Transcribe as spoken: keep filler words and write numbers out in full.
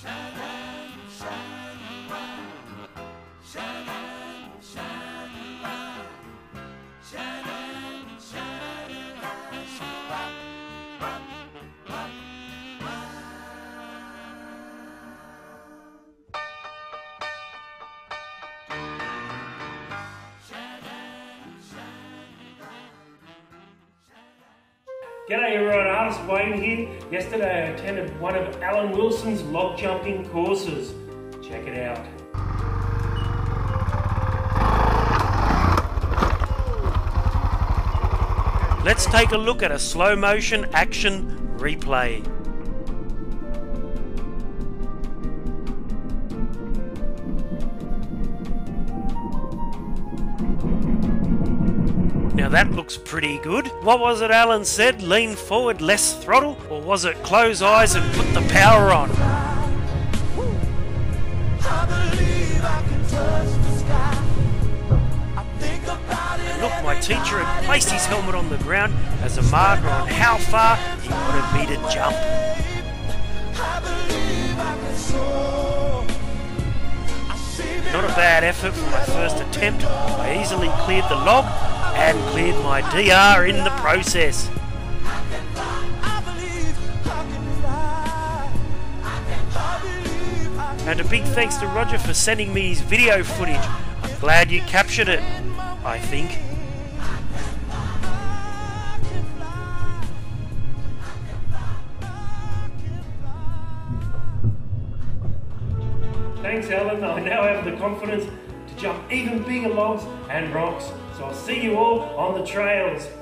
G'day everyone, Artist Wayne here. Yesterday I attended one of Allan Wilson's log jumping courses. Check it out. Let's take a look at a slow motion action replay. Now that looks pretty good. What was it Allan said? Lean forward, less throttle? Or was it close eyes and put the power on? And look, my teacher had placed his helmet on the ground as a marker on how far he wanted me to jump. Not a bad effort for my first attempt. I easily cleared the log and cleared my D R in the process. And a big thanks to Roger for sending me his video footage. I'm glad you captured it, I think. Thanks Allan, I now have the confidence to jump even bigger logs and rocks. So I'll see you all on the trails.